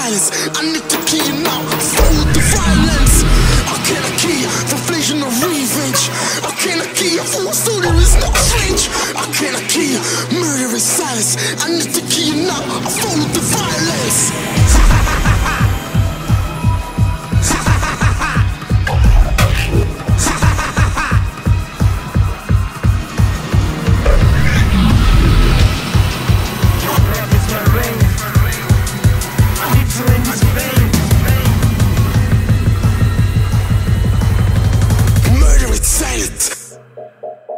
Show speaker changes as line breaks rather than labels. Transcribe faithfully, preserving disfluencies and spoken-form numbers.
silence. I need to kill you now. Follow the violence. I cannot kill you. The inflation of revenge. I cannot kill you. For so there is no change. I cannot kill you. Murder is silence. I need to kill you now. I follow the violence. Murder is silent.